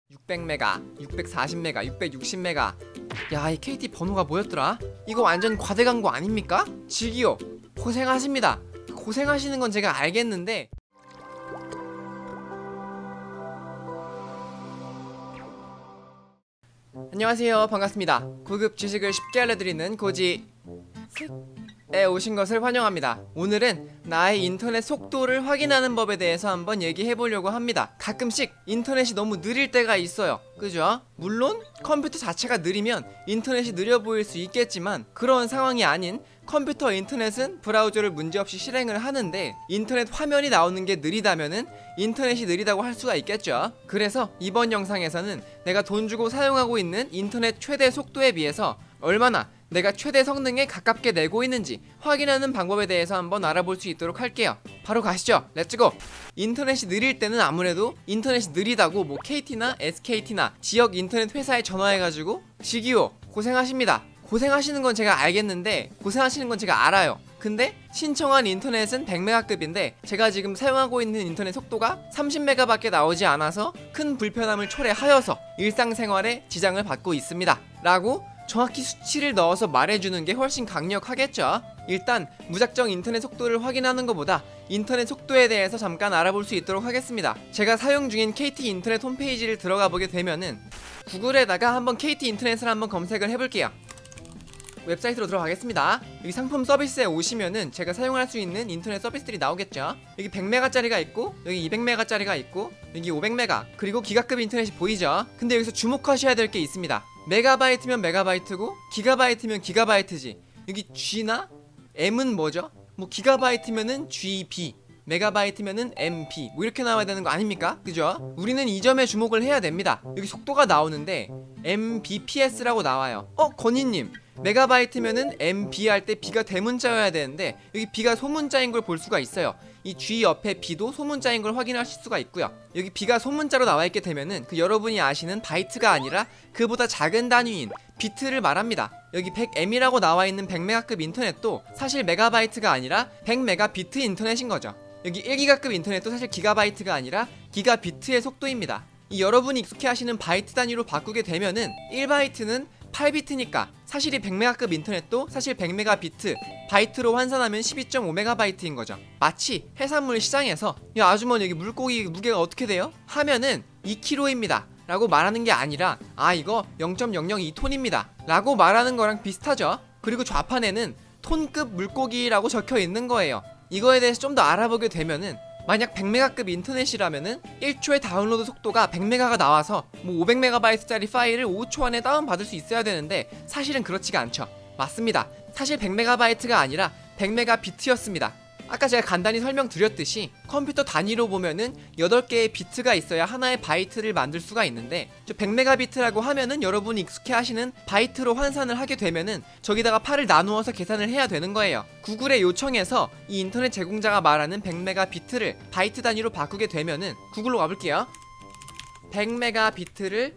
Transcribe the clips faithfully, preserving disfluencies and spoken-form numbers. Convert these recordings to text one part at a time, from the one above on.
육백 메가, 육백사십 메가, 육백육십 메가. 야, 이 케이티 번호가 뭐였더라? 이거 완전 과대 광고 아닙니까? 지기요, 고생하십니다. 고생하시는 건 제가 알겠는데 안녕하세요, 반갑습니다. 고급 지식을 쉽게 알려드리는 고지 에 오신 것을 환영합니다. 오늘은 나의 인터넷 속도를 확인하는 법에 대해서 한번 얘기해보려고 합니다. 가끔씩 인터넷이 너무 느릴 때가 있어요, 그죠? 물론 컴퓨터 자체가 느리면 인터넷이 느려 보일 수 있겠지만 그런 상황이 아닌 컴퓨터 인터넷은 브라우저를 문제없이 실행을 하는데 인터넷 화면이 나오는 게 느리다면은 인터넷이 느리다고 할 수가 있겠죠. 그래서 이번 영상에서는 내가 돈 주고 사용하고 있는 인터넷 최대 속도에 비해서 얼마나 내가 최대 성능에 가깝게 내고 있는지 확인하는 방법에 대해서 한번 알아볼 수 있도록 할게요. 바로 가시죠. 렛츠고! 인터넷이 느릴 때는 아무래도 인터넷이 느리다고 뭐 케이티나 에스케이티나 지역 인터넷 회사에 전화해가지고 지기요, 고생하십니다. 고생하시는 건 제가 알겠는데 고생하시는 건 제가 알아요. 근데 신청한 인터넷은 백 메가급인데 제가 지금 사용하고 있는 인터넷 속도가 삼십 메가 밖에 나오지 않아서 큰 불편함을 초래하여서 일상생활에 지장을 받고 있습니다 라고 정확히 수치를 넣어서 말해주는 게 훨씬 강력하겠죠. 일단 무작정 인터넷 속도를 확인하는 것보다 인터넷 속도에 대해서 잠깐 알아볼 수 있도록 하겠습니다. 제가 사용 중인 케이티 인터넷 홈페이지를 들어가 보게 되면은 구글에다가 한번 케이티 인터넷을 한번 검색을 해볼게요. 웹사이트로 들어가겠습니다. 여기 상품 서비스에 오시면은 제가 사용할 수 있는 인터넷 서비스들이 나오겠죠. 여기 백 메가짜리가 있고 여기 이백 메가짜리가 있고 여기 오백 메가 그리고 기가급 인터넷이 보이죠. 근데 여기서 주목하셔야 될 게 있습니다. 메가바이트면 메가바이트고 기가바이트면 기가바이트지. 여기 G나 M은 뭐죠? 뭐 기가바이트면은 지비, 메가바이트면은 엠비 뭐 이렇게 나와야 되는 거 아닙니까? 그죠? 우리는 이 점에 주목을 해야 됩니다. 여기 속도가 나오는데 엠비피에스라고 나와요. 어? 건희님, 메가바이트면은 엠비 할 때 B가 대문자여야 되는데 여기 B가 소문자인 걸 볼 수가 있어요. 이 G 옆에 B도 소문자인 걸 확인하실 수가 있고요. 여기 B가 소문자로 나와있게 되면은 그 여러분이 아시는 바이트가 아니라 그보다 작은 단위인 비트를 말합니다. 여기 백 엠이라고 나와있는 백 메가급 인터넷도 사실 메가바이트가 아니라 백 메가비트 인터넷인 거죠. 여기 일 기가급 인터넷도 사실 기가바이트가 아니라 기가비트의 속도입니다. 이 여러분이 익숙해하시는 바이트 단위로 바꾸게 되면은 일 바이트는 팔 비트니까 사실 이 백 메가급 인터넷도 사실 백 메가비트, 바이트로 환산하면 십이 점 오 메가바이트인 거죠. 마치 해산물 시장에서 야 아주머니 여기 물고기 무게가 어떻게 돼요? 하면은 이 킬로그램입니다 라고 말하는 게 아니라 아 이거 영 점 영영이 톤입니다 라고 말하는 거랑 비슷하죠. 그리고 좌판에는 톤급 물고기라고 적혀 있는 거예요. 이거에 대해서 좀 더 알아보게 되면은 만약 백 메가급 인터넷이라면은 일 초에 다운로드 속도가 백 메가가 나와서 뭐 오백 메가바이트짜리 파일을 오 초 안에 다운받을 수 있어야 되는데 사실은 그렇지가 않죠. 맞습니다. 사실 백 메가바이트가 아니라 백 메가비트였습니다. 아까 제가 간단히 설명드렸듯이 컴퓨터 단위로 보면은 여덟 개의 비트가 있어야 하나의 바이트를 만들 수가 있는데 저 백 메가비트라고 하면은 여러분이 익숙해 하시는 바이트로 환산을 하게 되면은 저기다가 팔을 나누어서 계산을 해야 되는 거예요. 구글에 요청해서 이 인터넷 제공자가 말하는 백 메가비트를 바이트 단위로 바꾸게 되면은 구글로 가볼게요. 백 메가비트를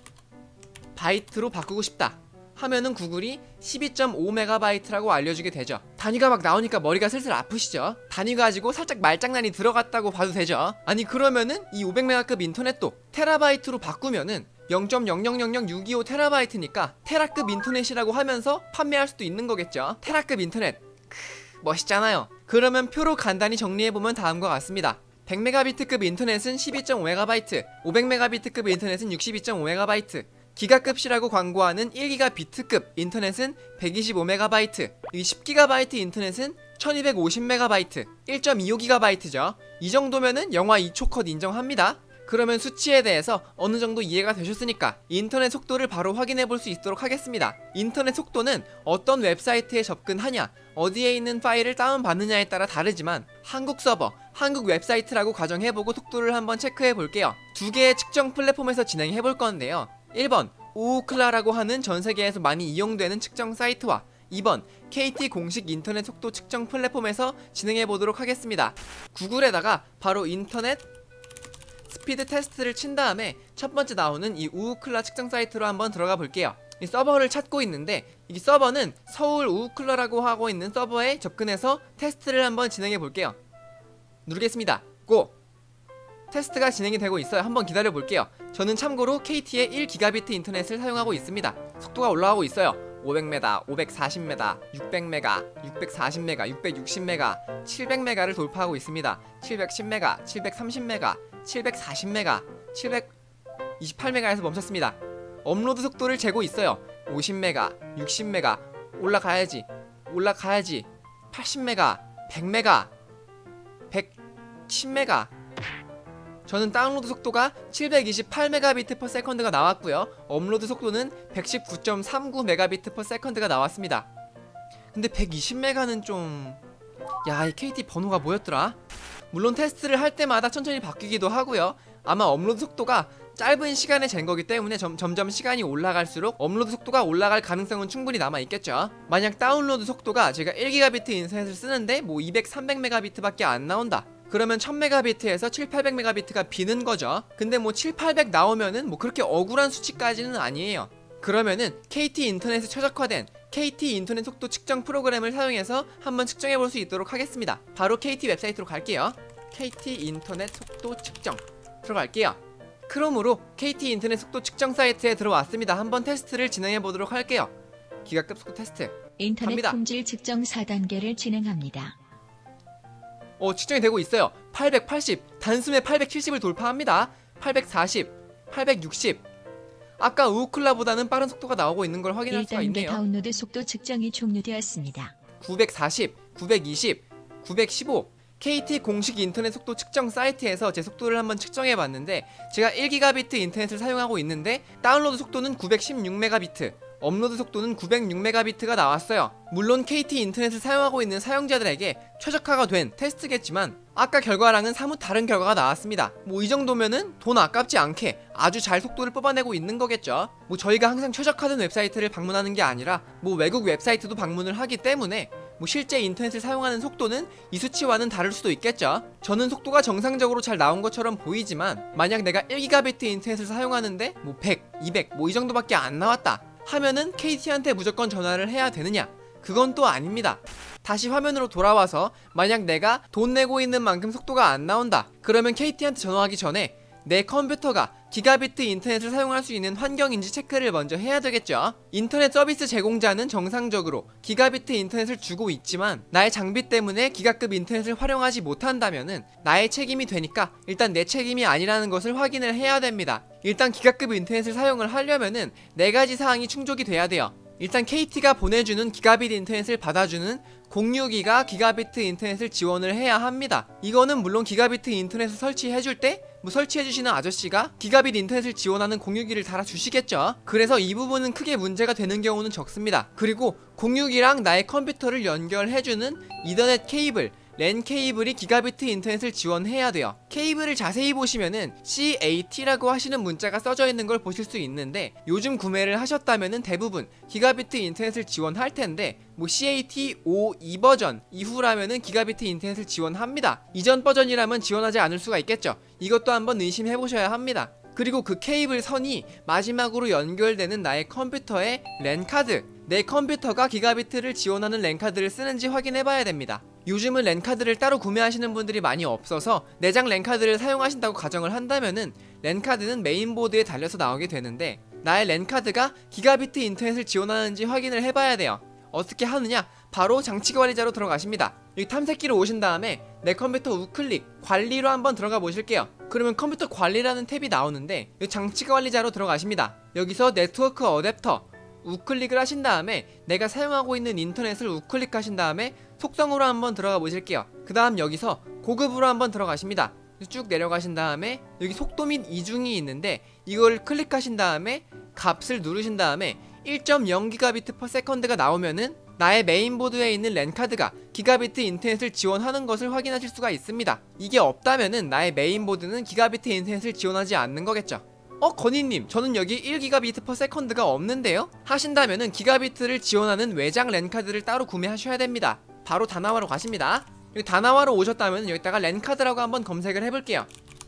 바이트로 바꾸고 싶다 하면은 구글이 십이 점 오 메가바이트라고 알려주게 되죠. 단위가 막 나오니까 머리가 슬슬 아프시죠? 단위 가지고 살짝 말장난이 들어갔다고 봐도 되죠. 아니 그러면은 이 오백 메가급 인터넷도 테라바이트로 바꾸면은 영 점 영영영영육이오 테라바이트니까 테라급 인터넷이라고 하면서 판매할 수도 있는 거겠죠. 테라급 인터넷 크, 멋있잖아요. 그러면 표로 간단히 정리해보면 다음과 같습니다. 백 메가비트급 인터넷은 십이 점 오 메가바이트, 오백 메가비트급 인터넷은 육십이 점 오 메가바이트, 기가급이라고 광고하는 일 기가비트급 인터넷은 백이십오 메가바이트, 여기 십 기가바이트 인터넷은 천이백오십 메가바이트, 일 점 이오 기가바이트죠. 이 정도면은 영화 이 초 컷 인정합니다. 그러면 수치에 대해서 어느 정도 이해가 되셨으니까 인터넷 속도를 바로 확인해 볼 수 있도록 하겠습니다. 인터넷 속도는 어떤 웹사이트에 접근하냐, 어디에 있는 파일을 다운받느냐에 따라 다르지만 한국 서버, 한국 웹사이트라고 가정해보고 속도를 한번 체크해 볼게요. 두 개의 측정 플랫폼에서 진행해 볼 건데요. 일 번 오오클라라고 하는 전세계에서 많이 이용되는 측정 사이트와 이 번 케이티 공식 인터넷 속도 측정 플랫폼에서 진행해 보도록 하겠습니다. 구글에다가 바로 인터넷 스피드 테스트를 친 다음에 첫 번째 나오는 이 오오클라 측정 사이트로 한번 들어가 볼게요. 이 서버를 찾고 있는데 이 서버는 서울 오오클라라고 하고 있는 서버에 접근해서 테스트를 한번 진행해 볼게요. 누르겠습니다. 고! 테스트가 진행이 되고 있어요. 한번 기다려 볼게요. 저는 참고로 케이티의 일 기가비트 인터넷을 사용하고 있습니다. 속도가 올라가고 있어요. 오백 메가, 오백사십 메가, 육백 메가, 육백사십 메가, 육백육십 메가, 칠백 메가를 돌파하고 있습니다. 칠백십 메가, 칠백삼십 메가, 칠백사십 메가, 칠백이십팔 메가에서 멈췄습니다. 업로드 속도를 재고 있어요. 오십 메가, 육십 메가, 올라가야지, 올라가야지, 팔십 메가, 백 메가, 백십 메가. 저는 다운로드 속도가 칠백이십팔 메가비트 퍼 세컨드가 나왔고요. 업로드 속도는 백십구 점 삼구 메가비트 퍼 세컨드가 나왔습니다. 근데 백이십 메가는 좀... 야, 이 케이티 번호가 뭐였더라? 물론 테스트를 할 때마다 천천히 바뀌기도 하고요. 아마 업로드 속도가 짧은 시간에 잰 거기 때문에 점, 점점 시간이 올라갈수록 업로드 속도가 올라갈 가능성은 충분히 남아있겠죠. 만약 다운로드 속도가 제가 일 기가비트 인터넷을 쓰는데 뭐 이백, 삼백 메가비트 밖에 안 나온다, 그러면 천 메가비트에서 칠, 팔백 메가비트가 비는 거죠. 근데 뭐 칠, 팔백 나오면은 뭐 그렇게 억울한 수치까지는 아니에요. 그러면은 케이티 인터넷에 최적화된 케이티 인터넷 속도 측정 프로그램을 사용해서 한번 측정해 볼 수 있도록 하겠습니다. 바로 케이티 웹사이트로 갈게요. 케이티 인터넷 속도 측정 들어갈게요. 크롬으로 케이티 인터넷 속도 측정 사이트에 들어왔습니다. 한번 테스트를 진행해 보도록 할게요. 기가급 속도 테스트 인터넷 갑니다. 품질 측정 사 단계를 진행합니다. 어, 측정이 되고 있어요. 팔백팔십, 단숨에 팔백칠십을 돌파합니다. 팔백사십, 팔백육십. 아까 우클라보다는 빠른 속도가 나오고 있는 걸 확인할 수가 일 단계 있네요. 다운로드 속도 측정이 종료되었습니다. 구백사십, 구백이십, 구백십오. 케이티 공식 인터넷 속도 측정 사이트에서 제 속도를 한번 측정해 봤는데, 제가 일 기가비트 인터넷을 사용하고 있는데 다운로드 속도는 구백십육 메가비트, 업로드 속도는 구백육 메가비트가 나왔어요. 물론 케이티 인터넷을 사용하고 있는 사용자들에게 최적화가 된 테스트겠지만 아까 결과랑은 사뭇 다른 결과가 나왔습니다. 뭐 이 정도면은 돈 아깝지 않게 아주 잘 속도를 뽑아내고 있는 거겠죠. 뭐 저희가 항상 최적화된 웹사이트를 방문하는 게 아니라 뭐 외국 웹사이트도 방문을 하기 때문에 뭐 실제 인터넷을 사용하는 속도는 이 수치와는 다를 수도 있겠죠. 저는 속도가 정상적으로 잘 나온 것처럼 보이지만 만약 내가 일 기가비트 인터넷을 사용하는데 뭐 백, 이백 뭐 이 정도밖에 안 나왔다 하면은 케이티한테 무조건 전화를 해야 되느냐? 그건 또 아닙니다. 다시 화면으로 돌아와서 만약 내가 돈 내고 있는 만큼 속도가 안 나온다, 그러면 케이티한테 전화하기 전에 내 컴퓨터가 기가비트 인터넷을 사용할 수 있는 환경인지 체크를 먼저 해야 되겠죠. 인터넷 서비스 제공자는 정상적으로 기가비트 인터넷을 주고 있지만 나의 장비 때문에 기가급 인터넷을 활용하지 못한다면은 나의 책임이 되니까 일단 내 책임이 아니라는 것을 확인을 해야 됩니다. 일단 기가급 인터넷을 사용을 하려면은 네 가지 사항이 충족이 돼야 돼요. 일단 케이티가 보내주는 기가비트 인터넷을 받아주는 공유기가 기가비트 인터넷을 지원을 해야 합니다. 이거는 물론 기가비트 인터넷을 설치해줄 때 뭐 설치해주시는 아저씨가 기가비트 인터넷을 지원하는 공유기를 달아주시겠죠. 그래서 이 부분은 크게 문제가 되는 경우는 적습니다. 그리고 공유기랑 나의 컴퓨터를 연결해주는 이더넷 케이블, 랜 케이블이 기가비트 인터넷을 지원해야 돼요. 케이블을 자세히 보시면은 캅라고 하시는 문자가 써져 있는 걸 보실 수 있는데, 요즘 구매를 하셨다면은 대부분 기가비트 인터넷을 지원할 텐데 뭐 cat 오십이 버전 이후라면은 기가비트 인터넷을 지원합니다. 이전 버전이라면 지원하지 않을 수가 있겠죠. 이것도 한번 의심해 보셔야 합니다. 그리고 그 케이블 선이 마지막으로 연결되는 나의 컴퓨터의 랜 카드, 내 컴퓨터가 기가비트를 지원하는 랜 카드를 쓰는지 확인해 봐야 됩니다. 요즘은 랜 카드를 따로 구매하시는 분들이 많이 없어서 내장 랜 카드를 사용하신다고 가정을 한다면은 랜 카드는 메인보드에 달려서 나오게 되는데, 나의 랜 카드가 기가비트 인터넷을 지원하는지 확인을 해봐야 돼요. 어떻게 하느냐? 바로 장치관리자로 들어가십니다. 여기 탐색기로 오신 다음에 내 컴퓨터 우클릭 관리로 한번 들어가 보실게요. 그러면 컴퓨터 관리라는 탭이 나오는데 여기 장치관리자로 들어가십니다. 여기서 네트워크 어댑터 우클릭을 하신 다음에 내가 사용하고 있는 인터넷을 우클릭하신 다음에 속성으로 한번 들어가 보실게요. 그 다음 여기서 고급으로 한번 들어가십니다. 쭉 내려가신 다음에 여기 속도 및 이중이 있는데 이걸 클릭하신 다음에 값을 누르신 다음에 일 점 영 기가비트 퍼 세컨드가 나오면은 나의 메인보드에 있는 랜 카드가 기가비트 인터넷을 지원하는 것을 확인하실 수가 있습니다. 이게 없다면은 나의 메인보드는 기가비트 인터넷을 지원하지 않는 거겠죠. 어, 건희님, 저는 여기 일 기가비트 퍼 세컨드가 없는데요? 하신다면은 기가비트를 지원하는 외장 랜 카드를 따로 구매하셔야 됩니다. 바로 다나와로 가십니다. 여기 다나와로 오셨다면 여기다가 랜 카드라고 한번 검색을 해볼게요.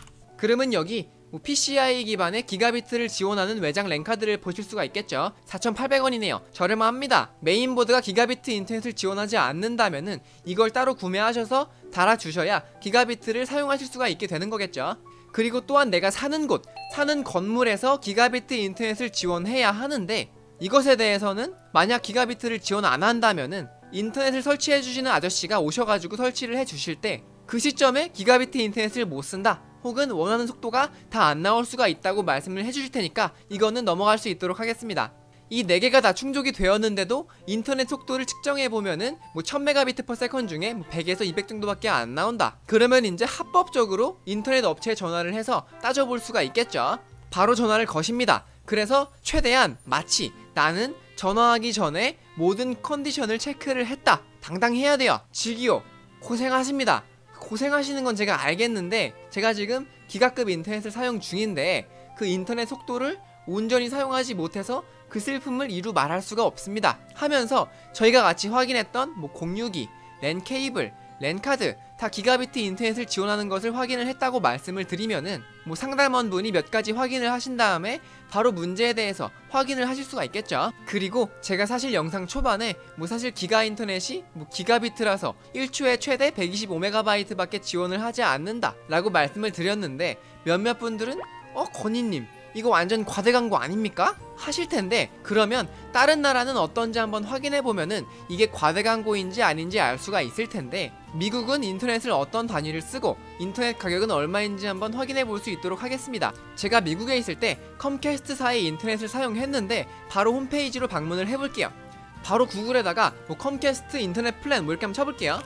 그러면 여기 뭐 피시아이 기반의 기가비트를 지원하는 외장 랜 카드를 보실 수가 있겠죠. 사천팔백 원이네요. 저렴합니다. 메인보드가 기가비트 인터넷을 지원하지 않는다면은 이걸 따로 구매하셔서 달아주셔야 기가비트를 사용하실 수가 있게 되는 거겠죠. 그리고 또한 내가 사는 곳, 사는 건물에서 기가비트 인터넷을 지원해야 하는데, 이것에 대해서는 만약 기가비트를 지원 안 한다면은 인터넷을 설치해 주시는 아저씨가 오셔가지고 설치를 해 주실 때 그 시점에 기가비트 인터넷을 못 쓴다, 혹은 원하는 속도가 다 안 나올 수가 있다고 말씀을 해 주실 테니까 이거는 넘어갈 수 있도록 하겠습니다. 이 네 개가 다 충족이 되었는데도 인터넷 속도를 측정해보면은 뭐 천 메가비트 퍼 세컨드 중에 뭐 백에서 이백 정도밖에 안 나온다. 그러면 이제 합법적으로 인터넷 업체에 전화를 해서 따져볼 수가 있겠죠. 바로 전화를 거십니다. 그래서 최대한 마치 나는 전화하기 전에 모든 컨디션을 체크를 했다, 당당해야 돼요. 지기요, 고생하십니다. 고생하시는 건 제가 알겠는데, 제가 지금 기가급 인터넷을 사용 중인데 그 인터넷 속도를 온전히 사용하지 못해서 그 슬픔을 이루 말할 수가 없습니다 하면서 저희가 같이 확인했던 뭐 공유기, 랜 케이블, 랜 카드 다 기가비트 인터넷을 지원하는 것을 확인을 했다고 말씀을 드리면은 뭐 상담원 분이 몇 가지 확인을 하신 다음에 바로 문제에 대해서 확인을 하실 수가 있겠죠. 그리고 제가 사실 영상 초반에 뭐 사실 기가 인터넷이 뭐 기가비트라서 일 초에 최대 백이십오 메가바이트 밖에 지원을 하지 않는다 라고 말씀을 드렸는데, 몇몇 분들은 어 건희님 이거 완전 과대 광고 아닙니까? 하실 텐데, 그러면 다른 나라는 어떤지 한번 확인해 보면은 이게 과대 광고인지 아닌지 알 수가 있을 텐데, 미국은 인터넷을 어떤 단위를 쓰고 인터넷 가격은 얼마인지 한번 확인해 볼 수 있도록 하겠습니다. 제가 미국에 있을 때 컴캐스트사의 인터넷을 사용했는데 바로 홈페이지로 방문을 해볼게요. 바로 구글에다가 뭐 컴캐스트 인터넷 플랜 뭐 이렇게 한번 쳐볼게요.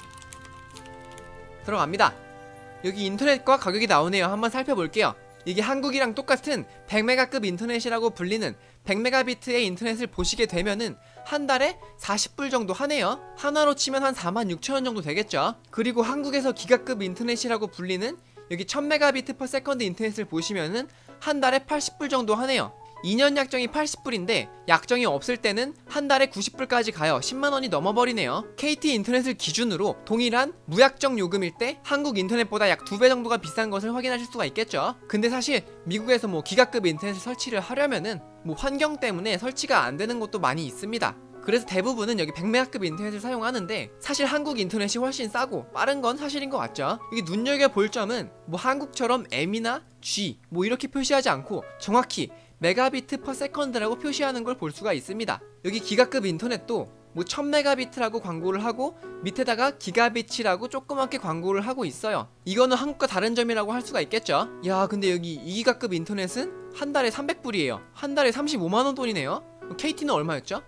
들어갑니다. 여기 인터넷과 가격이 나오네요. 한번 살펴볼게요. 이게 한국이랑 똑같은 백 메가급 인터넷이라고 불리는 백 메가비트의 인터넷을 보시게 되면은 한 달에 사십 불 정도 하네요. 하나로 치면 한 사만 육천 원 정도 되겠죠. 그리고 한국에서 기가급 인터넷이라고 불리는 여기 천 메가비트 퍼 세컨드 인터넷을 보시면은 한 달에 팔십 불 정도 하네요. 이 년 약정이 팔십 불인데 약정이 없을 때는 한 달에 구십 불까지 가요. 십만 원이 넘어버리네요. 케이티 인터넷을 기준으로 동일한 무약정 요금일 때 한국 인터넷보다 약 두 배 정도가 비싼 것을 확인하실 수가 있겠죠. 근데 사실 미국에서 뭐 기가급 인터넷을 설치를 하려면은 뭐 환경 때문에 설치가 안 되는 곳도 많이 있습니다. 그래서 대부분은 여기 백 메가급 인터넷을 사용하는데, 사실 한국 인터넷이 훨씬 싸고 빠른 건 사실인 것 같죠. 이게 눈여겨볼 점은 뭐 한국처럼 M이나 G 뭐 이렇게 표시하지 않고 정확히 메가비트 퍼 세컨드라고 표시하는 걸 볼 수가 있습니다. 여기 기가급 인터넷도 뭐 천 메가비트라고 광고를 하고 밑에다가 기가비치라고 조그맣게 광고를 하고 있어요. 이거는 한국과 다른 점이라고 할 수가 있겠죠. 야, 근데 여기 이 기가급 인터넷은 한 달에 삼백 불이에요 한 달에 삼십오만 원 돈이네요. 케이티는 얼마였죠?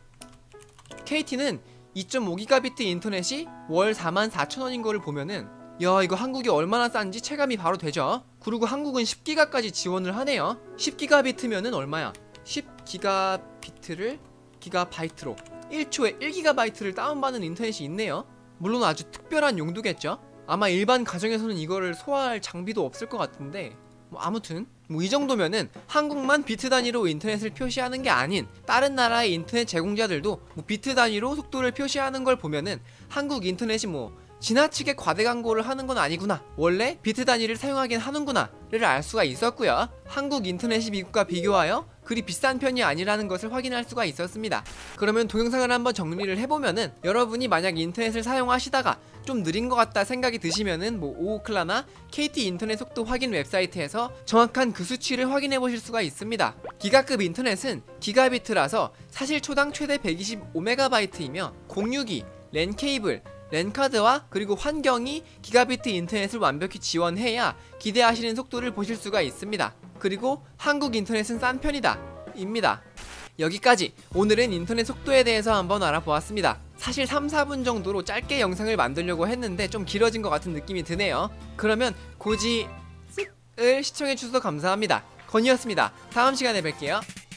케이티는 이 점 오 기가비트 인터넷이 월 사만 사천 원인 거를 보면은, 야, 이거 한국이 얼마나 싼지 체감이 바로 되죠. 그리고 한국은 십 기가까지 지원을 하네요. 십 기가비트면은 얼마야? 십 기가비트를 기가바이트로 일 초에 일 기가바이트를 다운받는 인터넷이 있네요. 물론 아주 특별한 용도겠죠. 아마 일반 가정에서는 이거를 소화할 장비도 없을 것 같은데, 뭐 아무튼 뭐 이 정도면은 한국만 비트 단위로 인터넷을 표시하는 게 아닌 다른 나라의 인터넷 제공자들도 뭐 비트 단위로 속도를 표시하는 걸 보면은 한국 인터넷이 뭐 지나치게 과대 광고를 하는 건 아니구나, 원래 비트 단위를 사용하긴 하는구나 를 알 수가 있었고요. 한국 인터넷이 미국과 비교하여 그리 비싼 편이 아니라는 것을 확인할 수가 있었습니다. 그러면 동영상을 한번 정리를 해보면은, 여러분이 만약 인터넷을 사용하시다가 좀 느린 것 같다 생각이 드시면은 뭐 오오클라나 케이티 인터넷 속도 확인 웹사이트에서 정확한 그 수치를 확인해 보실 수가 있습니다. 기가급 인터넷은 기가비트라서 사실 초당 최대 백이십오 메가바이트이며 공유기, 랜 케이블, 랜카드와 그리고 환경이 기가비트 인터넷을 완벽히 지원해야 기대하시는 속도를 보실 수가 있습니다. 그리고 한국 인터넷은 싼 편이다 입니다. 여기까지 오늘은 인터넷 속도에 대해서 한번 알아보았습니다. 사실 삼, 사 분 정도로 짧게 영상을 만들려고 했는데 좀 길어진 것 같은 느낌이 드네요. 그러면 고지을 시청해주셔서 감사합니다. 건이었습니다. 다음 시간에 뵐게요.